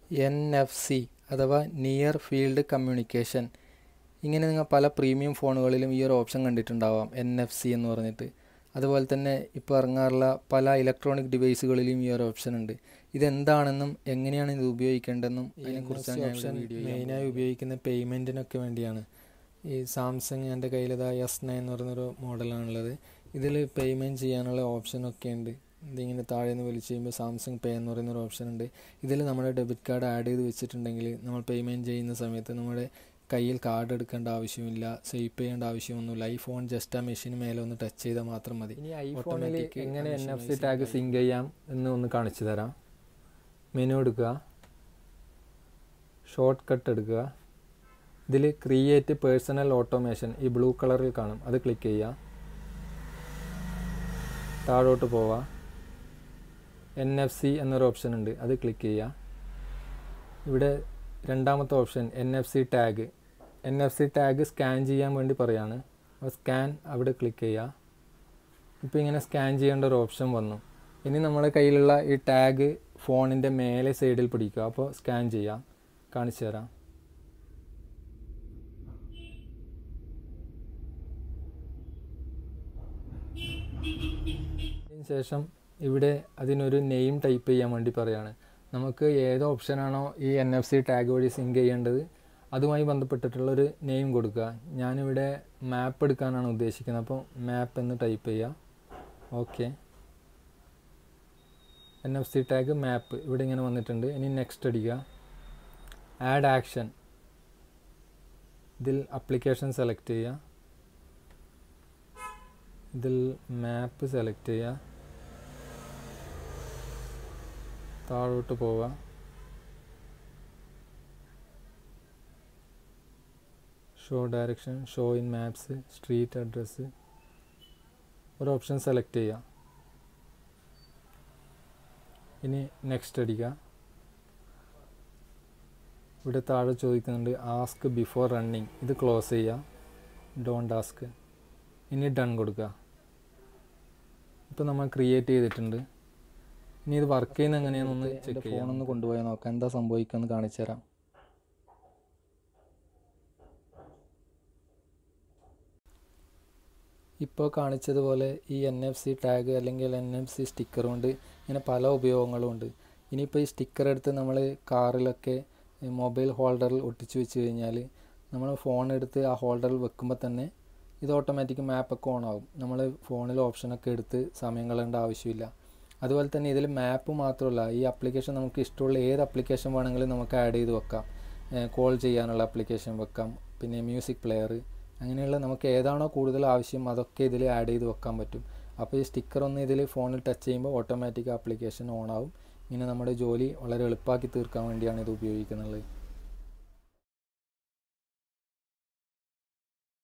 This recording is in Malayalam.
NFC അഥവാ നിയർ ഫീൽഡ് കമ്മ്യൂണിക്കേഷൻ. ഇങ്ങനെ നിങ്ങൾ പല പ്രീമിയം ഫോണുകളിലും ഈ ഒരു ഓപ്ഷൻ കണ്ടിട്ടുണ്ടാവാം, NFC എന്ന് പറഞ്ഞിട്ട്. അതുപോലെ തന്നെ ഇപ്പോൾ ഇറങ്ങാറുള്ള പല ഇലക്ട്രോണിക് ഡിവൈസുകളിലും ഈ ഒരു ഓപ്ഷൻ ഉണ്ട്. ഇതെന്താണെന്നും എങ്ങനെയാണ് ഇത് ഉപയോഗിക്കേണ്ടതെന്നും അതിനെക്കുറിച്ചാണ് ഓപ്ഷൻ മെയിനായി ഉപയോഗിക്കുന്ന പേയ്മെൻറ്റിനൊക്കെ വേണ്ടിയാണ്. ഈ സാംസങ് എൻ്റെ കയ്യിലിതാ S9 എന്ന് പറയുന്നൊരു മോഡലാണുള്ളത്. ഇതിൽ പേയ്മെൻറ്റ് ചെയ്യാനുള്ള ഓപ്ഷനൊക്കെ ഉണ്ട്. ഇതിങ്ങനെ താഴെ നിന്ന് വലിച്ചു കഴിയുമ്പോൾ സാംസങ് പേ എന്ന് പറയുന്നൊരു ഓപ്ഷൻ ഉണ്ട്. ഇതിൽ നമ്മുടെ ഡെബിറ്റ് കാർഡ് ആഡ് ചെയ്ത് വെച്ചിട്ടുണ്ടെങ്കിൽ നമ്മൾ പേയ്മെൻറ്റ് ചെയ്യുന്ന സമയത്ത് നമ്മുടെ കയ്യിൽ കാർഡ് എടുക്കേണ്ട ആവശ്യമില്ല, സ്വൈപ്പ് ചെയ്യേണ്ട ആവശ്യമൊന്നുമില്ല. ഈ ഫോൺ ജസ്റ്റ് ആ മെഷീന് മേലെ ഒന്ന് ടച്ച് ചെയ്താൽ മാത്രം മതി. ഇനി ഐഫോണിൽ എങ്ങനെ NFC ടാഗ് സിങ്ക് ചെയ്യാം എന്ന് ഒന്ന് കാണിച്ചു തരാം. മെനു എടുക്കുക, ഷോർട്ട് കട്ട് എടുക്കുക. ഇതിൽ ക്രിയേറ്റ് പേഴ്സണൽ ഓട്ടോമേഷൻ ഈ ബ്ലൂ കളറിൽ കാണും, അത് ക്ലിക്ക് ചെയ്യുക. താഴോട്ട് പോവുക, NFC എന്നൊരു ഓപ്ഷൻ ഉണ്ട്, അത് ക്ലിക്ക് ചെയ്യുക. ഇവിടെ രണ്ടാമത്തെ ഓപ്ഷൻ NFC ടാഗ് സ്കാൻ ചെയ്യാൻ വേണ്ടി പറയാണ്. അപ്പോൾ സ്കാൻ അവിടെ ക്ലിക്ക് ചെയ്യുക. ഇപ്പോൾ ഇങ്ങനെ സ്കാൻ ചെയ്യേണ്ട ഒരു ഓപ്ഷൻ വന്നു. ഇനി നമ്മുടെ കയ്യിലുള്ള ഈ ടാഗ് ഫോണിൻ്റെ മേലെ സൈഡിൽ പിടിക്കുക. അപ്പോൾ സ്കാൻ ചെയ്യാം, കാണിച്ചു തരാം. അതിനുശേഷം ഇവിടെ അതിനൊരു നെയിം ടൈപ്പ് ചെയ്യാൻ വേണ്ടി പറയാണ്. നമുക്ക് ഏത് ഓപ്ഷനാണോ ഈ NFC ടാഗ് വഴി സിങ്ക് ചെയ്യേണ്ടത് അതുമായി ബന്ധപ്പെട്ടിട്ടുള്ളൊരു നെയിം കൊടുക്കുക. ഞാനിവിടെ മാപ്പ് എടുക്കാനാണ് ഉദ്ദേശിക്കുന്നത്, അപ്പോൾ മാപ്പ് എന്ന് ടൈപ്പ് ചെയ്യുക. ഓക്കെ, NFC ടാഗ് മാപ്പ് ഇവിടെ ഇങ്ങനെ വന്നിട്ടുണ്ട്. ഇനി നെക്സ്റ്റ് അടിക്കുക. ആഡ് ആക്ഷൻ, ഇതിൽ ആപ്ലിക്കേഷൻ സെലക്ട് ചെയ്യുക. ഇതിൽ മാപ്പ് സെലക്ട് ചെയ്യുക. താഴോട്ട് പോവുക. Show direction, show in maps, street address, ഒരു ഓപ്ഷൻ സെലക്ട് ചെയ്യുക. ഇനി നെക്സ്റ്റ് അടിക്കുക. ഇവിടെ താഴെ ചോദിക്കുന്നുണ്ട് ആസ്ക് ബിഫോർ റണ്ണിങ്, ഇത് ക്ലോസ് ചെയ്യുക, ഡോണ്ട് ആസ്ക്. ഇനി ഡൺ കൊടുക്കുക. ഇപ്പോൾ നമ്മൾ ക്രിയേറ്റ് ചെയ്തിട്ടുണ്ട്. ഇനി ഇത് വർക്ക് ചെയ്യുന്ന എങ്ങനെയാണെന്ന് ചെക്ക് ചെയ്യാം. ഫോണൊന്ന് കൊണ്ടുപോയി നോക്കാം, എന്താ സംഭവിക്കുമെന്ന് കാണിച്ചു തരാം. ഇപ്പോൾ കാണിച്ചതുപോലെ ഈ NFC ടാഗ് അല്ലെങ്കിൽ NFC സ്റ്റിക്കർ കൊണ്ട് ഇങ്ങനെ പല ഉപയോഗങ്ങളും ഉണ്ട്. ഇനിയിപ്പോൾ ഈ സ്റ്റിക്കർ എടുത്ത് നമ്മൾ കാറിലൊക്കെ മൊബൈൽ ഹോൾഡറിൽ ഒട്ടിച്ച് വെച്ച് കഴിഞ്ഞാൽ നമ്മൾ ഫോൺ എടുത്ത് ആ ഹോൾഡറിൽ വെക്കുമ്പോൾ തന്നെ ഇത് ഓട്ടോമാറ്റിക് മാപ്പൊക്കെ ഓൺ ആകും. നമ്മൾ ഫോണിൽ ഓപ്ഷനൊക്കെ എടുത്ത് സമയം കളയേണ്ട ആവശ്യമില്ല. അതുപോലെ തന്നെ ഇതിൽ മാപ്പ് മാത്രമല്ല, ഈ ആപ്ലിക്കേഷൻ നമുക്ക് ഇഷ്ടമുള്ള ഏത് ആപ്ലിക്കേഷൻ വേണമെങ്കിലും നമുക്ക് ആഡ് ചെയ്ത് വെക്കാം. കോൾ ചെയ്യാനുള്ള ആപ്ലിക്കേഷൻ വെക്കാം, പിന്നെ മ്യൂസിക് പ്ലെയർ, അങ്ങനെയുള്ള നമുക്ക് ഏതാണോ കൂടുതൽ ആവശ്യം അതൊക്കെ ഇതിൽ ആഡ് ചെയ്ത് വെക്കാൻ പറ്റും. അപ്പോൾ ഈ സ്റ്റിക്കർ ഒന്ന് ഇതിൽ ഫോണിൽ ടച്ച് ചെയ്യുമ്പോൾ ഓട്ടോമാറ്റിക് ആപ്ലിക്കേഷൻ ഓൺ ആവും. ഇങ്ങനെ നമ്മുടെ ജോലി വളരെ എളുപ്പമാക്കി തീർക്കാൻ വേണ്ടിയാണ് ഇത് ഉപയോഗിക്കുന്നത്.